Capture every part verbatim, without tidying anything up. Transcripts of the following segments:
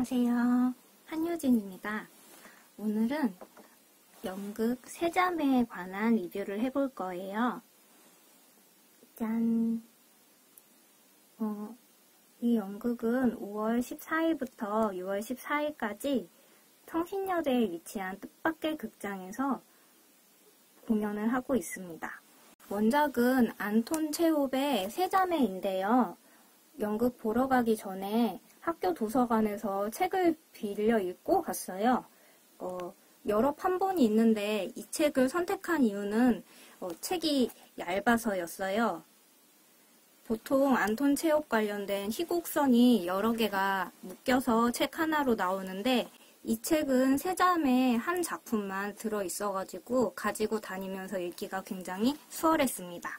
안녕하세요. 한유진입니다. 오늘은 연극 세자매에 관한 리뷰를 해볼 거예요. 짠! 어, 이 연극은 오월 십사일부터 유월 십사일까지 성신여대에 위치한 뜻밖의 극장에서 공연을 하고 있습니다. 원작은 안톤 체홉의 세자매인데요. 연극 보러 가기 전에 학교 도서관에서 책을 빌려 읽고 갔어요. 어, 여러 판본이 있는데 이 책을 선택한 이유는 어, 책이 얇아서였어요. 보통 안톤 체홉 관련된 희곡선이 여러 개가 묶여서 책 하나로 나오는데 이 책은 세자매 한 작품만 들어있어가지고 가지고 다니면서 읽기가 굉장히 수월했습니다.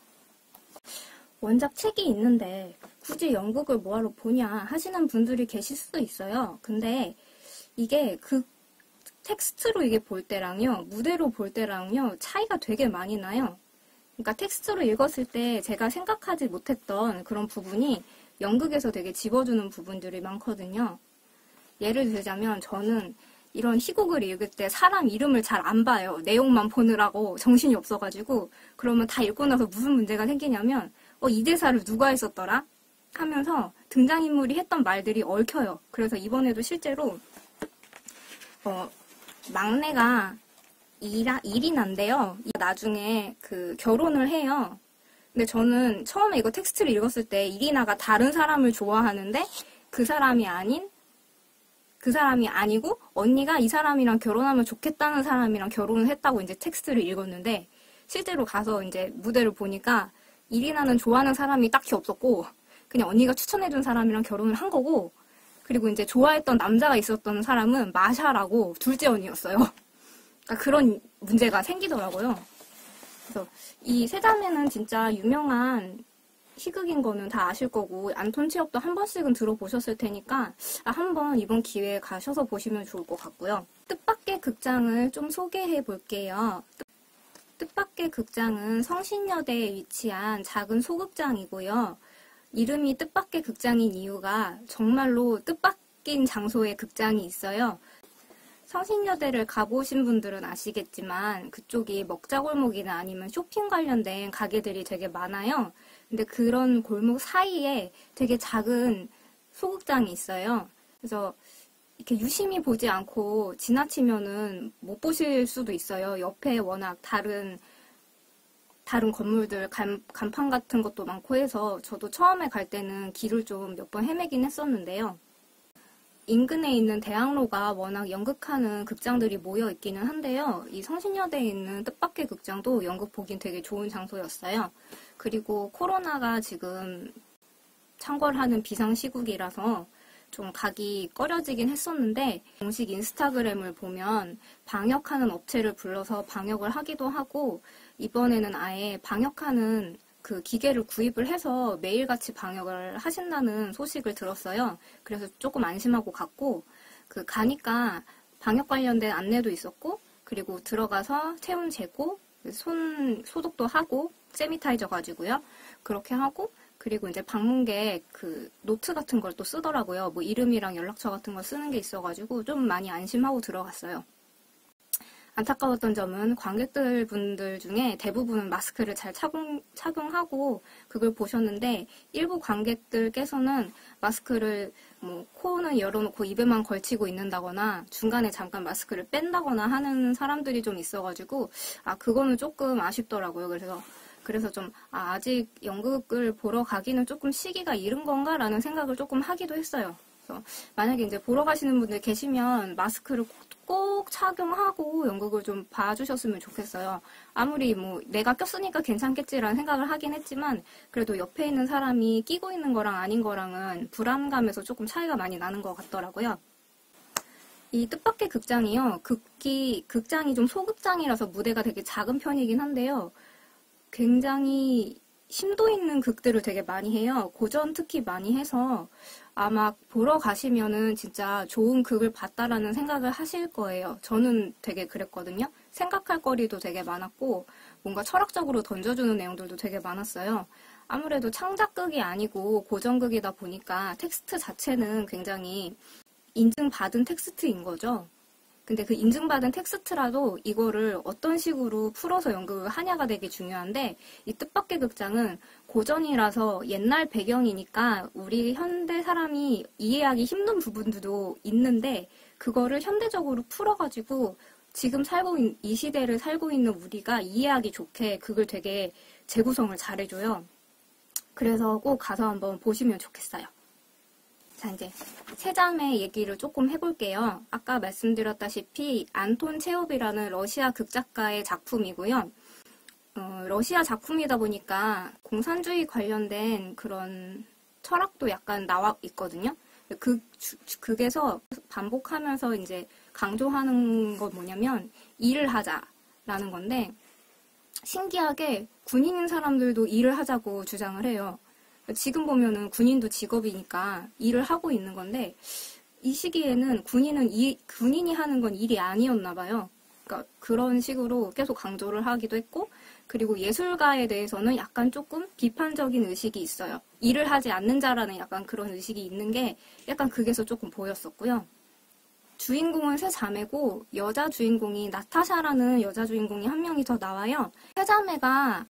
원작 책이 있는데 굳이 연극을 뭐하러 보냐 하시는 분들이 계실 수도 있어요. 근데 이게 그 텍스트로 이게 볼 때랑요, 무대로 볼 때랑요, 차이가 되게 많이 나요. 그러니까 텍스트로 읽었을 때 제가 생각하지 못했던 그런 부분이 연극에서 되게 집어주는 부분들이 많거든요. 예를 들자면 저는 이런 희곡을 읽을 때 사람 이름을 잘 안 봐요. 내용만 보느라고 정신이 없어가지고. 그러면 다 읽고 나서 무슨 문제가 생기냐면 어, 이 대사를 누가 했었더라? 하면서 등장인물이 했던 말들이 얽혀요. 그래서 이번에도 실제로 어, 막내가 이라, 이리나인데요. 나중에 그 결혼을 해요. 근데 저는 처음에 이거 텍스트를 읽었을 때 이리나가 다른 사람을 좋아하는데 그 사람이 아닌 그 사람이 아니고 언니가 이 사람이랑 결혼하면 좋겠다는 사람이랑 결혼을 했다고 이제 텍스트를 읽었는데 실제로 가서 이제 무대를 보니까 이리나는 좋아하는 사람이 딱히 없었고 그냥 언니가 추천해준 사람이랑 결혼을 한 거고 그리고 이제 좋아했던 남자가 있었던 사람은 마샤라고 둘째 언니였어요. 그러니까 그런 문제가 생기더라고요. 그래서 이 세자매는 진짜 유명한 희극인 거는 다 아실 거고 안톤 체홉도 한 번씩은 들어보셨을 테니까 아, 한번 이번 기회에 가셔서 보시면 좋을 것 같고요. 뜻밖의 극장을 좀 소개해 볼게요. 뜻밖의 극장은 성신여대에 위치한 작은 소극장이고요. 이름이 뜻밖의 극장인 이유가 정말로 뜻밖인 장소에 극장이 있어요. 성신여대를 가보신 분들은 아시겠지만 그쪽이 먹자골목이나 아니면 쇼핑 관련된 가게들이 되게 많아요. 근데 그런 골목 사이에 되게 작은 소극장이 있어요. 그래서 이렇게 유심히 보지 않고 지나치면은 못 보실 수도 있어요. 옆에 워낙 다른 다른 건물들 간, 간판 같은 것도 많고 해서 저도 처음에 갈 때는 길을 좀 몇 번 헤매긴 했었는데요. 인근에 있는 대학로가 워낙 연극하는 극장들이 모여 있기는 한데요. 이 성신여대에 있는 뜻밖의 극장도 연극 보긴 되게 좋은 장소였어요. 그리고 코로나가 지금 창궐하는 비상시국이라서 좀 가기 꺼려지긴 했었는데 공식 인스타그램을 보면 방역하는 업체를 불러서 방역을 하기도 하고 이번에는 아예 방역하는 그 기계를 구입을 해서 매일같이 방역을 하신다는 소식을 들었어요. 그래서 조금 안심하고 갔고 그 가니까 방역 관련된 안내도 있었고 그리고 들어가서 체온 재고 손 소독도 하고 세니타이저 가지고요. 그렇게 하고 그리고 이제 방문객 그 노트 같은 걸 또 쓰더라고요. 뭐 이름이랑 연락처 같은 걸 쓰는 게 있어가지고 좀 많이 안심하고 들어갔어요. 안타까웠던 점은 관객들 분들 중에 대부분은 마스크를 잘 착용, 착용하고 그걸 보셨는데 일부 관객들께서는 마스크를 뭐 코는 열어놓고 입에만 걸치고 있는다거나 중간에 잠깐 마스크를 뺀다거나 하는 사람들이 좀 있어가지고 아 그거는 조금 아쉽더라고요. 그래서 그래서 좀 아, 아직 연극을 보러 가기는 조금 시기가 이른 건가 라는 생각을 조금 하기도 했어요. 그래서 만약에 이제 보러 가시는 분들 계시면 마스크를 꼭 착용하고 연극을 좀 봐주셨으면 좋겠어요. 아무리 뭐 내가 꼈으니까 괜찮겠지라는 생각을 하긴 했지만 그래도 옆에 있는 사람이 끼고 있는 거랑 아닌 거랑은 불안감에서 조금 차이가 많이 나는 것 같더라고요. 이 뜻밖의 극장이요. 극기, 극장이 좀 소극장이라서 무대가 되게 작은 편이긴 한데요. 굉장히 심도 있는 극들을 되게 많이 해요. 고전 특히 많이 해서 아마 보러 가시면은 진짜 좋은 극을 봤다라는 생각을 하실 거예요. 저는 되게 그랬거든요. 생각할 거리도 되게 많았고 뭔가 철학적으로 던져주는 내용들도 되게 많았어요. 아무래도 창작극이 아니고 고전극이다 보니까 텍스트 자체는 굉장히 인증받은 텍스트인 거죠. 근데 그 인증받은 텍스트라도 이거를 어떤 식으로 풀어서 연극을 하냐가 되게 중요한데, 이 뜻밖의 극장은 고전이라서 옛날 배경이니까 우리 현대 사람이 이해하기 힘든 부분들도 있는데, 그거를 현대적으로 풀어가지고 지금 살고 있는, 이 시대를 살고 있는 우리가 이해하기 좋게 그걸 되게 재구성을 잘해줘요. 그래서 꼭 가서 한번 보시면 좋겠어요. 자, 이제 세자매 얘기를 조금 해볼게요. 아까 말씀드렸다시피 안톤 체홉이라는 러시아 극작가의 작품이고요. 어, 러시아 작품이다 보니까 공산주의 관련된 그런 철학도 약간 나와 있거든요. 그, 극에서 반복하면서 이제 강조하는 건 뭐냐면 일을 하자라는 건데, 신기하게 군인인 사람들도 일을 하자고 주장을 해요. 지금 보면은 군인도 직업이니까 일을 하고 있는 건데, 이 시기에는 군인은 이, 군인이 하는 건 일이 아니었나 봐요. 그러니까 그런 식으로 계속 강조를 하기도 했고, 그리고 예술가에 대해서는 약간 조금 비판적인 의식이 있어요. 일을 하지 않는 자라는 약간 그런 의식이 있는 게 약간 극에서 조금 보였었고요. 주인공은 세 자매고, 여자 주인공이 나타샤라는 여자 주인공이 한 명이 더 나와요. 세 자매가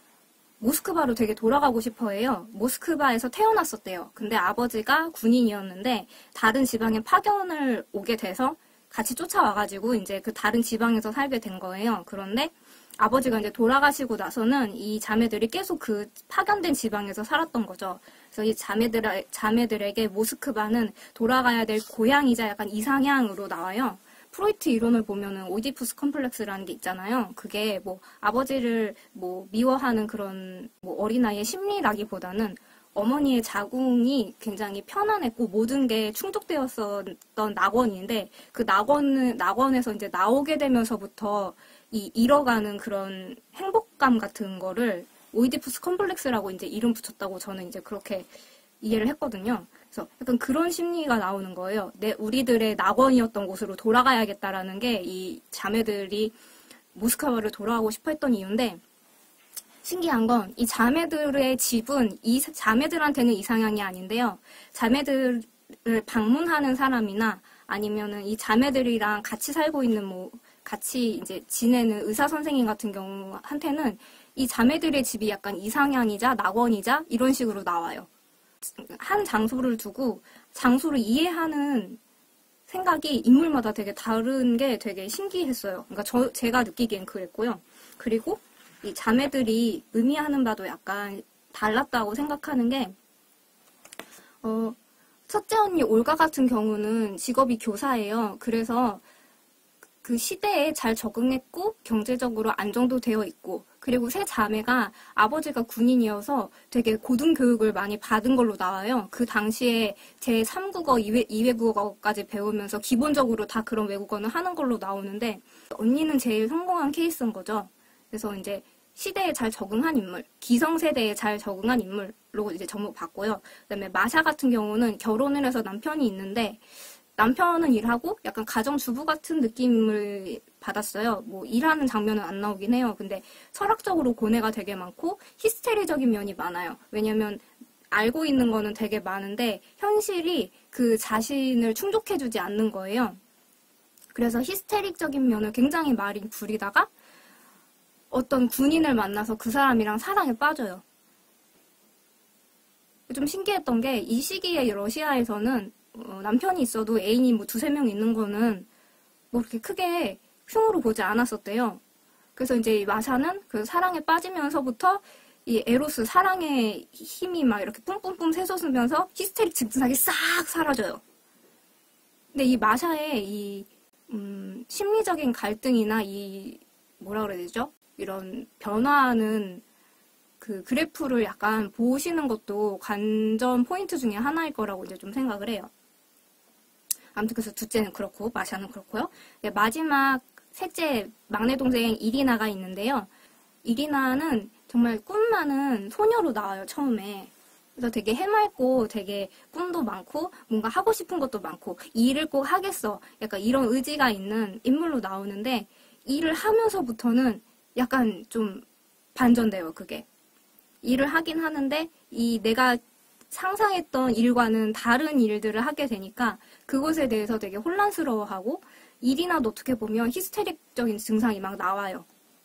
모스크바로 되게 돌아가고 싶어 해요. 모스크바에서 태어났었대요. 근데 아버지가 군인이었는데 다른 지방에 파견을 오게 돼서 같이 쫓아와가지고 이제 그 다른 지방에서 살게 된 거예요. 그런데 아버지가 이제 돌아가시고 나서는 이 자매들이 계속 그 파견된 지방에서 살았던 거죠. 그래서 이 자매들, 자매들에게 모스크바는 돌아가야 될 고향이자 약간 이상향으로 나와요. 프로이트 이론을 보면은 오이디푸스 컴플렉스라는 게 있잖아요. 그게 뭐 아버지를 뭐 미워하는 그런 뭐 어린아이의 심리라기보다는 어머니의 자궁이 굉장히 편안했고 모든 게 충족되었었던 낙원인데, 그 낙원은 낙원에서 이제 나오게 되면서부터 이 잃어가는 그런 행복감 같은 거를 오이디푸스 컴플렉스라고 이제 이름 붙였다고 저는 이제 그렇게 이해를 했거든요. 그래서 약간 그런 심리가 나오는 거예요. 내 우리들의 낙원이었던 곳으로 돌아가야겠다라는 게 이 자매들이 모스크바를 돌아가고 싶어 했던 이유인데, 신기한 건 이 자매들의 집은 이 자매들한테는 이상향이 아닌데요. 자매들을 방문하는 사람이나 아니면은 이 자매들이랑 같이 살고 있는 뭐 같이 이제 지내는 의사 선생님 같은 경우한테는 이 자매들의 집이 약간 이상향이자 낙원이자 이런 식으로 나와요. 한 장소를 두고 장소를 이해하는 생각이 인물마다 되게 다른 게 되게 신기했어요. 그러니까 저, 제가 느끼기엔 그랬고요. 그리고 이 자매들이 의미하는 바도 약간 달랐다고 생각하는 게, 어, 첫째 언니 올가 같은 경우는 직업이 교사예요. 그래서 그 시대에 잘 적응했고 경제적으로 안정도 되어 있고, 그리고 세 자매가 아버지가 군인이어서 되게 고등교육을 많이 받은 걸로 나와요. 그 당시에 제삼 국어, 이 외국어까지 배우면서 기본적으로 다 그런 외국어는 하는 걸로 나오는데, 언니는 제일 성공한 케이스인 거죠. 그래서 이제 시대에 잘 적응한 인물, 기성세대에 잘 적응한 인물로 이제 접목받고요. 그다음에 마샤 같은 경우는 결혼을 해서 남편이 있는데, 남편은 일하고 약간 가정주부 같은 느낌을 받았어요. 뭐 일하는 장면은 안 나오긴 해요. 근데 철학적으로 고뇌가 되게 많고 히스테리적인 면이 많아요. 왜냐면 알고 있는 거는 되게 많은데 현실이 그 자신을 충족해주지 않는 거예요. 그래서 히스테릭적인 면을 굉장히 많이 부리다가 어떤 군인을 만나서 그 사람이랑 사랑에 빠져요. 좀 신기했던 게 이 시기에 러시아에서는 어, 남편이 있어도 애인이 뭐 두세 명 있는 거는 뭐 그렇게 크게 흉으로 보지 않았었대요. 그래서 이제 이 마샤는 그 사랑에 빠지면서부터 이 에로스, 사랑의 힘이 막 이렇게 뿜뿜뿜 솟으면서 히스테릭 증상이 싹 사라져요. 근데 이 마샤의 이 음, 심리적인 갈등이나 이 뭐라 그래야 되죠? 이런 변화하는 그 그래프를 약간 보시는 것도 관전 포인트 중에 하나일 거라고 이제 좀 생각을 해요. 아무튼 그래서 둘째는 그렇고 마샤는 그렇고요. 네, 마지막 셋째 막내 동생 이리나가 있는데요. 이리나는 정말 꿈 많은 소녀로 나와요, 처음에. 그래서 되게 해맑고 되게 꿈도 많고 뭔가 하고 싶은 것도 많고 이 일을 꼭 하겠어. 약간 이런 의지가 있는 인물로 나오는데, 일을 하면서부터는 약간 좀 반전돼요, 그게. 일을 하긴 하는데 이 내가 상상했던 일과는 다른 일들을 하게 되니까 그것에 대해서 되게 혼란스러워하고 이리나도 어떻게 보면 히스테릭적인 증상이 막 나와요.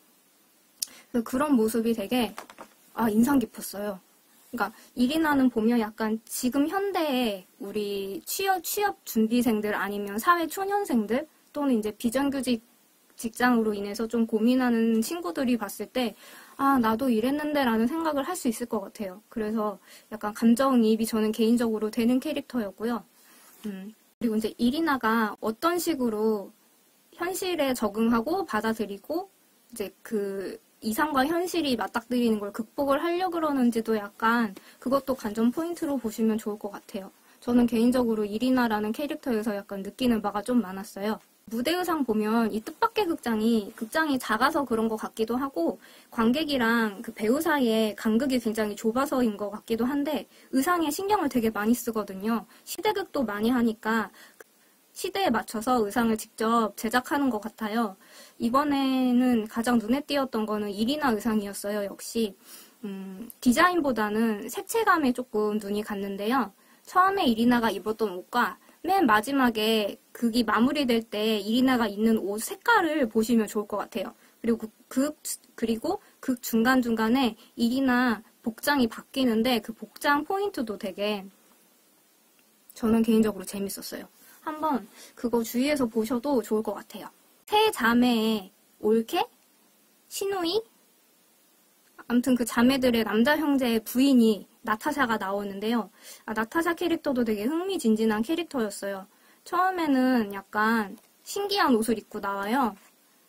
그런 모습이 되게 아, 인상 깊었어요. 그러니까 이리나는 보면 약간 지금 현대에 우리 취업, 취업 준비생들 아니면 사회 초년생들 또는 이제 비정규직 직장으로 인해서 좀 고민하는 친구들이 봤을 때 아, 나도 이랬는데 라는 생각을 할 수 있을 것 같아요. 그래서 약간 감정이입이 저는 개인적으로 되는 캐릭터였고요. 음, 그리고 이제 이리나가 어떤 식으로 현실에 적응하고 받아들이고 이제 그 이상과 현실이 맞닥뜨리는 걸 극복을 하려고 그러는지도 약간 그것도 관전 포인트로 보시면 좋을 것 같아요. 저는 개인적으로 이리나라는 캐릭터에서 약간 느끼는 바가 좀 많았어요. 무대 의상 보면 이 뜻밖의 극장이 극장이 작아서 그런 것 같기도 하고 관객이랑 그 배우 사이에 간극이 굉장히 좁아서인 것 같기도 한데 의상에 신경을 되게 많이 쓰거든요. 시대극도 많이 하니까 시대에 맞춰서 의상을 직접 제작하는 것 같아요. 이번에는 가장 눈에 띄었던 거는 이리나 의상이었어요. 역시 음, 디자인보다는 색채감에 조금 눈이 갔는데요. 처음에 이리나가 입었던 옷과 맨 마지막에 극이 마무리될 때 이리나가 입는 옷 색깔을 보시면 좋을 것 같아요. 그리고 그, 극, 그리고 극 중간중간에 이리나 복장이 바뀌는데 그 복장 포인트도 되게 저는 개인적으로 재밌었어요. 한번 그거 주위에서 보셔도 좋을 것 같아요. 세 자매의 올케, 시누이, 아무튼 그 자매들의 남자 형제의 부인이 나타샤가 나오는데요. 아, 나타샤 캐릭터도 되게 흥미진진한 캐릭터였어요. 처음에는 약간 신기한 옷을 입고 나와요.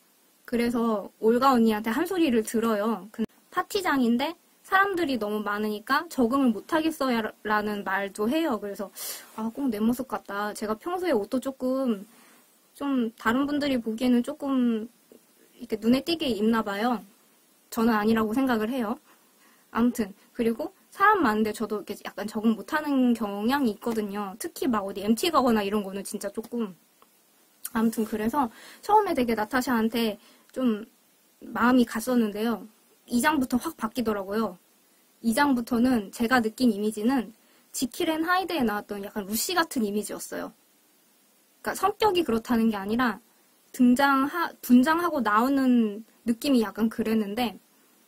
그래서 올가 언니한테 한 소리를 들어요. 파티장인데 사람들이 너무 많으니까 적응을 못하겠어요 라는 말도 해요. 그래서 아, 꼭 내 모습 같다. 제가 평소에 옷도 조금 좀 다른 분들이 보기에는 조금 이렇게 눈에 띄게 입나 봐요. 저는 아니라고 생각을 해요. 아무튼 그리고 사람 많은데 저도 이렇게 약간 적응 못하는 경향이 있거든요. 특히 막 어디 엠티 가거나 이런 거는 진짜 조금 아무튼 그래서 처음에 되게 나타샤한테 좀 마음이 갔었는데요. 이 장부터 확 바뀌더라고요. 이 장부터는 제가 느낀 이미지는 지킬 앤 하이드에 나왔던 약간 루시 같은 이미지였어요. 그러니까 성격이 그렇다는 게 아니라 등장하, 분장하고 나오는 느낌이 약간 그랬는데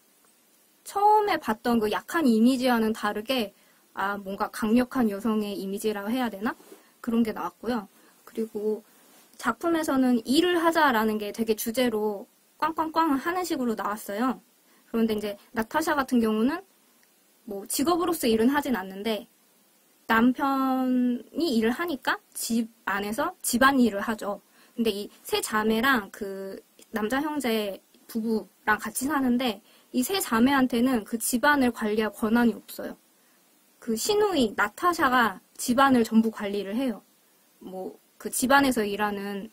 처음에 봤던 그 약한 이미지와는 다르게 아 뭔가 강력한 여성의 이미지라고 해야 되나? 그런 게 나왔고요. 그리고 작품에서는 일을 하자라는 게 되게 주제로 꽝꽝꽝 하는 식으로 나왔어요. 그런데 이제 나타샤 같은 경우는 뭐 직업으로서 일은 하진 않는데 남편이 일을 하니까 집 안에서 집안일을 하죠. 근데 이 세 자매랑 그 남자 형제 부부랑 같이 사는데 이 세 자매한테는 그 집안을 관리할 권한이 없어요. 그 시누이 나타샤가 집안을 전부 관리를 해요. 뭐 그 집안에서 일하는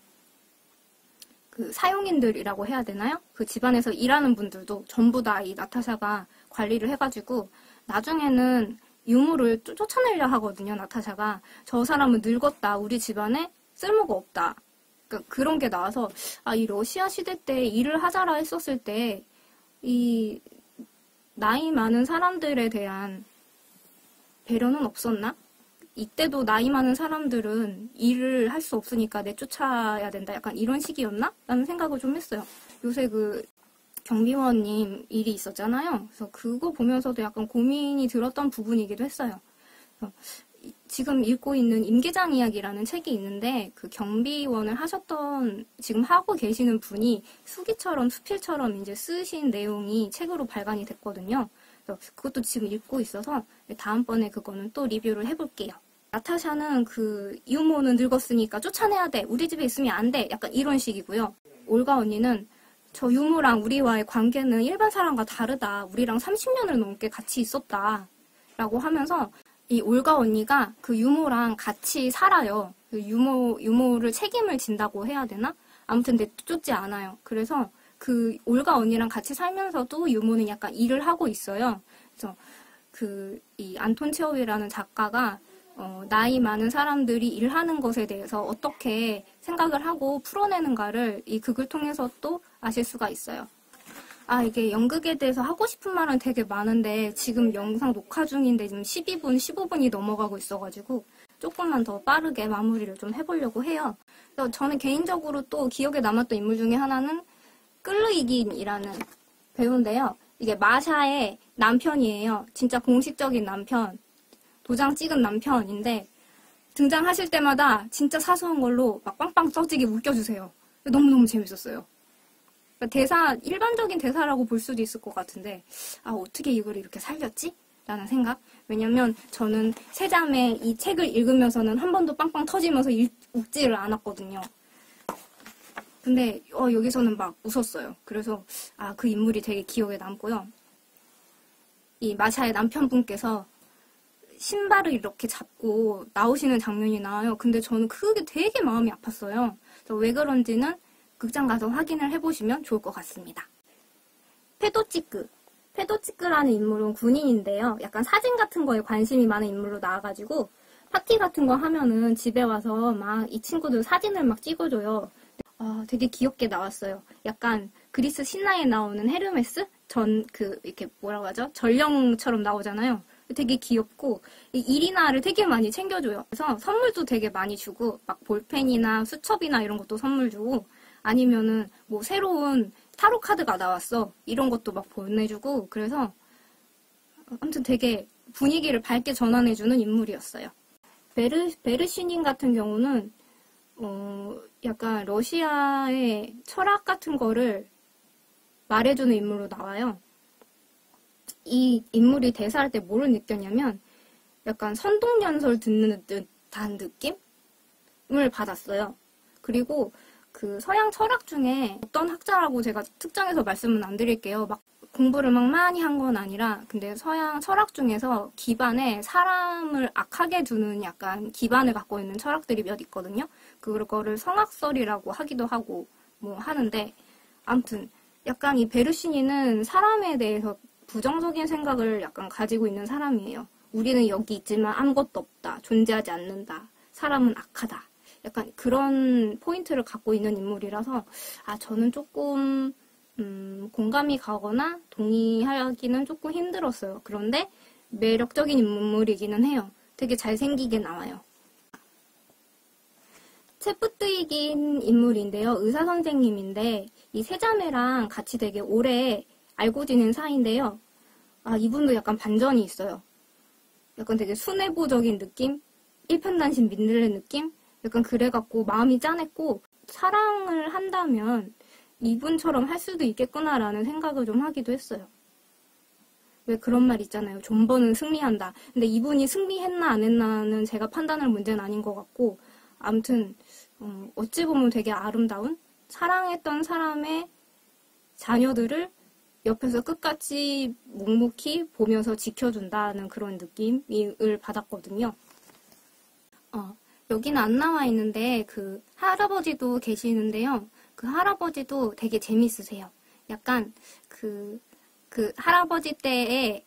그 사용인들이라고 해야 되나요? 그 집안에서 일하는 분들도 전부 다 이 나타샤가 관리를 해가지고 나중에는 유무를 쫓아내려 하거든요. 나타샤가 저 사람은 늙었다. 우리 집안에 쓸모가 없다. 그러니까 그런 게 나와서 아, 이 러시아 시대 때 일을 하자라 했었을 때 이 나이 많은 사람들에 대한 배려는 없었나? 이때도 나이 많은 사람들은 일을 할 수 없으니까 내쫓아야 된다. 약간 이런 식이었나? 라는 생각을 좀 했어요. 요새 그 경비원님 일이 있었잖아요. 그래서 그거 보면서도 약간 고민이 들었던 부분이기도 했어요. 지금 읽고 있는 임계장 이야기라는 책이 있는데 그 경비원을 하셨던 지금 하고 계시는 분이 수기처럼 수필처럼 이제 쓰신 내용이 책으로 발간이 됐거든요. 그래서 그것도 지금 읽고 있어서 다음번에 그거는 또 리뷰를 해볼게요. 나타샤는 그 유모는 늙었으니까 쫓아내야 돼. 우리 집에 있으면 안 돼. 약간 이런 식이고요. 올가 언니는 저 유모랑 우리와의 관계는 일반 사람과 다르다. 우리랑 삼십 년을 넘게 같이 있었다. 라고 하면서 이 올가 언니가 그 유모랑 같이 살아요. 그 유모, 유모를 책임을 진다고 해야 되나? 아무튼 내쫓지 않아요. 그래서 그 올가 언니랑 같이 살면서도 유모는 약간 일을 하고 있어요. 그래서 그 이 안톤 체호이라는 작가가 어, 나이 많은 사람들이 일하는 것에 대해서 어떻게 생각을 하고 풀어내는가를 이 극을 통해서 또 아실 수가 있어요. 아, 이게 연극에 대해서 하고 싶은 말은 되게 많은데 지금 영상 녹화 중인데 지금 십이 분, 십오 분이 넘어가고 있어가지고 조금만 더 빠르게 마무리를 좀 해보려고 해요. 그래서 저는 개인적으로 또 기억에 남았던 인물 중에 하나는 끌르이긴이라는 배우인데요. 이게 마샤의 남편이에요. 진짜 공식적인 남편, 도장 찍은 남편인데 등장하실 때마다 진짜 사소한 걸로 막 빵빵 터지게 웃겨주세요. 너무너무 재밌었어요. 그러니까 대사, 일반적인 대사라고 볼 수도 있을 것 같은데 아, 어떻게 이걸 이렇게 살렸지? 라는 생각. 왜냐면 저는 세자매 이 책을 읽으면서는 한 번도 빵빵 터지면서 일, 웃지를 않았거든요. 근데 어, 여기서는 막 웃었어요. 그래서 아, 그 인물이 되게 기억에 남고요. 이 마샤의 남편분께서 신발을 이렇게 잡고 나오시는 장면이 나와요. 근데 저는 그게 되게 마음이 아팠어요. 그래서 왜 그런지는 극장 가서 확인을 해보시면 좋을 것 같습니다. 페도치크. 페도치크라는 인물은 군인인데요. 약간 사진 같은 거에 관심이 많은 인물로 나와가지고 파티 같은 거 하면은 집에 와서 막 이 친구들 사진을 막 찍어줘요. 아, 되게 귀엽게 나왔어요. 약간 그리스 신화에 나오는 헤르메스? 전, 그, 이렇게 뭐라고 하죠? 전령처럼 나오잖아요. 되게 귀엽고, 이 이리나를 되게 많이 챙겨줘요. 그래서 선물도 되게 많이 주고, 막 볼펜이나 수첩이나 이런 것도 선물 주고, 아니면은 뭐 새로운 타로 카드가 나왔어. 이런 것도 막 보내주고, 그래서 아무튼 되게 분위기를 밝게 전환해주는 인물이었어요. 베르, 베르시닌 같은 경우는 어, 약간 러시아의 철학 같은 거를 말해주는 인물로 나와요. 이 인물이 대사할 때 뭐를 느꼈냐면 약간 선동연설 듣는 듯한 느낌을 받았어요. 그리고 그 서양 철학 중에 어떤 학자라고 제가 특정해서 말씀은 안 드릴게요. 막 공부를 막 많이 한 건 아니라 근데 서양 철학 중에서 기반에 사람을 악하게 두는 약간 기반을 갖고 있는 철학들이 몇 있거든요. 그거를 성악설이라고 하기도 하고 뭐 하는데 아무튼 약간 이 베르시니는 사람에 대해서 부정적인 생각을 약간 가지고 있는 사람이에요. 우리는 여기 있지만 아무것도 없다. 존재하지 않는다. 사람은 악하다. 약간 그런 포인트를 갖고 있는 인물이라서 아 저는 조금 음, 공감이 가거나 동의하기는 조금 힘들었어요. 그런데 매력적인 인물이기는 해요. 되게 잘생기게 나와요. 체프트이긴 인물인데요. 의사 선생님인데 이 세자매랑 같이 되게 오래 알고 지낸 사이인데요. 아 이분도 약간 반전이 있어요. 약간 되게 순애보적인 느낌? 일편단심 민들레 느낌? 약간 그래갖고 마음이 짠했고 사랑을 한다면 이분처럼 할 수도 있겠구나라는 생각을 좀 하기도 했어요. 왜 그런 말 있잖아요. 존버는 승리한다. 근데 이분이 승리했나 안 했나는 제가 판단할 문제는 아닌 것 같고 아무튼 어, 어찌 보면 되게 아름다운 사랑했던 사람의 자녀들을 옆에서 끝까지 묵묵히 보면서 지켜준다는 그런 느낌을 받았거든요. 어, 여기는 안 나와 있는데 그 할아버지도 계시는데요. 그 할아버지도 되게 재밌으세요. 약간 그, 그 할아버지 때에서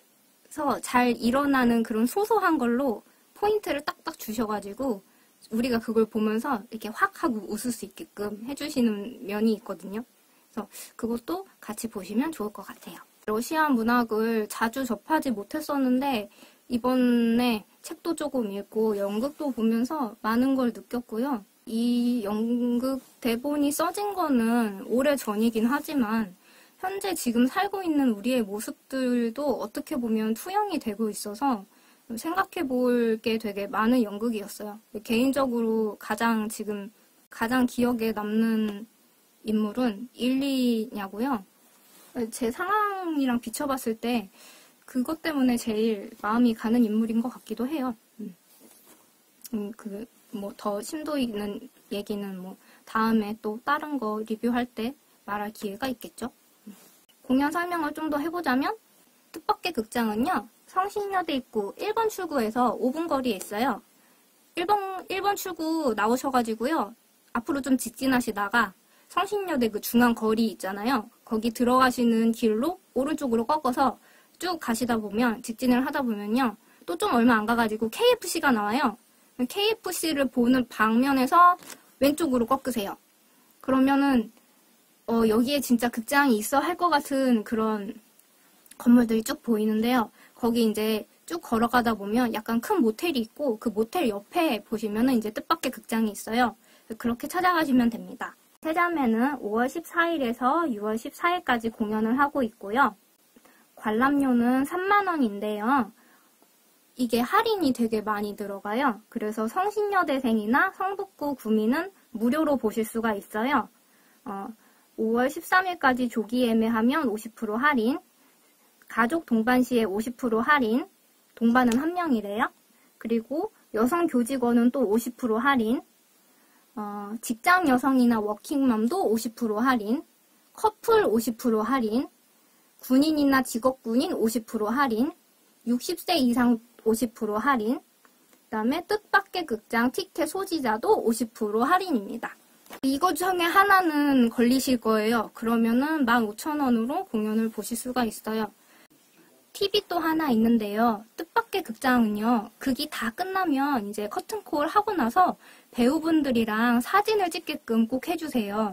잘 일어나는 그런 소소한 걸로 포인트를 딱딱 주셔가지고 우리가 그걸 보면서 이렇게 확 하고 웃을 수 있게끔 해주시는 면이 있거든요. 그래서 그것도 같이 보시면 좋을 것 같아요. 러시아 문학을 자주 접하지 못했었는데 이번에 책도 조금 읽고 연극도 보면서 많은 걸 느꼈고요. 이 연극 대본이 써진 거는 오래 전이긴 하지만 현재 지금 살고 있는 우리의 모습들도 어떻게 보면 투영이 되고 있어서 생각해 볼 게 되게 많은 연극이었어요. 개인적으로 가장 지금 가장 기억에 남는 인물은 일리냐고요. 제 상황이랑 비춰봤을 때 그것 때문에 제일 마음이 가는 인물인 것 같기도 해요. 음, 음, 그, 뭐, 더 심도 있는 얘기는 뭐, 다음에 또 다른 거 리뷰할 때 말할 기회가 있겠죠. 음. 공연 설명을 좀 더 해보자면, 뜻밖의 극장은요, 성신여대 입구 일 번 출구에서 오 분 거리에 있어요. 일 번, 일 번 출구 나오셔가지고요, 앞으로 좀 직진하시다가, 성신여대 그 중앙 거리 있잖아요. 거기 들어가시는 길로 오른쪽으로 꺾어서 쭉 가시다 보면 직진을 하다 보면요. 또 좀 얼마 안 가가지고 케이에프씨가 나와요. 케이에프씨를 보는 방면에서 왼쪽으로 꺾으세요. 그러면은 어, 여기에 진짜 극장이 있어 할 것 같은 그런 건물들이 쭉 보이는데요. 거기 이제 쭉 걸어가다 보면 약간 큰 모텔이 있고 그 모텔 옆에 보시면은 이제 뜻밖의 극장이 있어요. 그렇게 찾아가시면 됩니다. 세자매는 오월 십사일에서 유월 십사일까지 공연을 하고 있고요. 관람료는 삼만 원인데요. 이게 할인이 되게 많이 들어가요. 그래서 성신여대생이나 성북구 구민은 무료로 보실 수가 있어요. 어, 오월 십삼일까지 조기 예매하면 오십 퍼센트 할인, 가족 동반 시에 오십 퍼센트 할인, 동반은 한 명이래요. 그리고 여성 교직원은 또 오십 퍼센트 할인, 어, 직장 여성이나 워킹맘도 오십 퍼센트 할인, 커플 오십 퍼센트 할인, 군인이나 직업군인 오십 퍼센트 할인, 육십 세 이상 오십 퍼센트 할인, 그 다음에 뜻밖의 극장 티켓 소지자도 오십 퍼센트 할인입니다. 이거 중에 하나는 걸리실 거예요. 그러면은 만 오천 원으로 공연을 보실 수가 있어요. 팁이 또 하나 있는데요. 뜻밖의 극장은요. 극이 다 끝나면 이제 커튼콜 하고 나서 배우분들이랑 사진을 찍게끔 꼭 해주세요.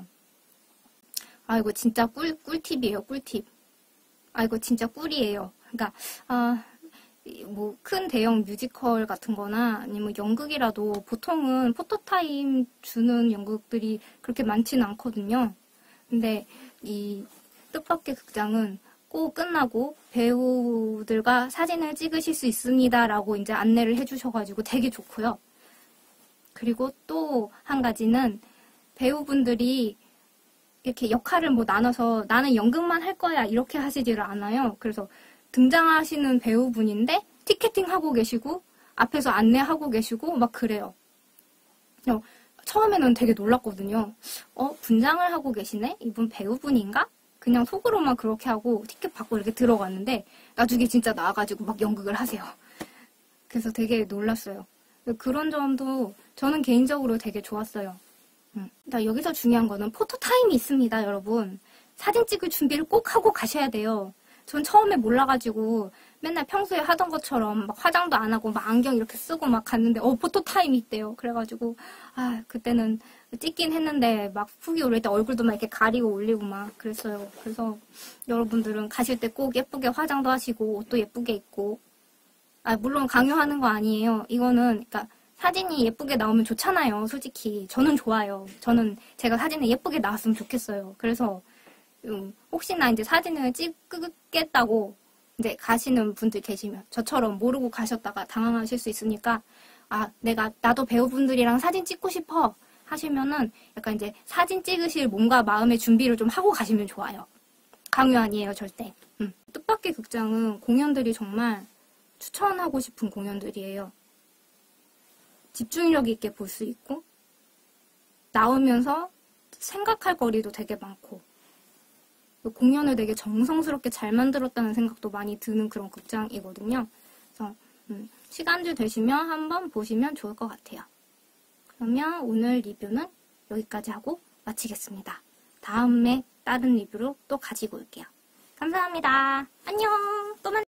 아, 이거 진짜 꿀, 꿀팁이에요. 꿀팁. 아, 이거 진짜 꿀이에요. 그러니까 아, 뭐 큰 대형 뮤지컬 같은 거나 아니면 연극이라도 보통은 포토타임 주는 연극들이 그렇게 많지는 않거든요. 근데 이 뜻밖의 극장은 꼭 끝나고 배우들과 사진을 찍으실 수 있습니다 라고 이제 안내를 해주셔가지고 되게 좋고요. 그리고 또 한 가지는 배우분들이 이렇게 역할을 뭐 나눠서 나는 연극만 할 거야 이렇게 하시지를 않아요. 그래서 등장하시는 배우분인데 티켓팅 하고 계시고 앞에서 안내하고 계시고 막 그래요. 어, 처음에는 되게 놀랐거든요. 어, 분장을 하고 계시네? 이분 배우분인가? 그냥 속으로만 그렇게 하고 티켓 받고 이렇게 들어갔는데 나중에 진짜 나와가지고 막 연극을 하세요. 그래서 되게 놀랐어요. 그런 점도 저는 개인적으로 되게 좋았어요. 음. 여기서 중요한 거는 포토타임이 있습니다, 여러분. 사진 찍을 준비를 꼭 하고 가셔야 돼요. 전 처음에 몰라가지고 맨날 평소에 하던 것처럼 막 화장도 안 하고 막 안경 이렇게 쓰고 막 갔는데 어 포토타임이 있대요. 그래가지고 아 그때는 찍긴 했는데 막 후기 올릴 때 얼굴도 막 이렇게 가리고 올리고 막 그랬어요. 그래서 여러분들은 가실 때 꼭 예쁘게 화장도 하시고 옷도 예쁘게 입고 아 물론 강요하는 거 아니에요. 이거는 그러니까 사진이 예쁘게 나오면 좋잖아요. 솔직히 저는 좋아요. 저는 제가 사진에 예쁘게 나왔으면 좋겠어요. 그래서 음, 혹시나 이제 사진을 찍겠다고 이제 가시는 분들 계시면 저처럼 모르고 가셨다가 당황하실 수 있으니까 아 내가 나도 배우분들이랑 사진 찍고 싶어 하시면은 약간 이제 사진 찍으실 몸과 마음의 준비를 좀 하고 가시면 좋아요. 강요 아니에요 절대. 음. 뜻밖의 극장은 공연들이 정말 추천하고 싶은 공연들이에요. 집중력 있게 볼 수 있고 나오면서 생각할 거리도 되게 많고 공연을 되게 정성스럽게 잘 만들었다는 생각도 많이 드는 그런 극장이거든요. 그래서 음, 시간들 되시면 한번 보시면 좋을 것 같아요. 그러면 오늘 리뷰는 여기까지 하고 마치겠습니다. 다음에 다른 리뷰로 또 가지고 올게요. 감사합니다. 안녕. 또 만나요.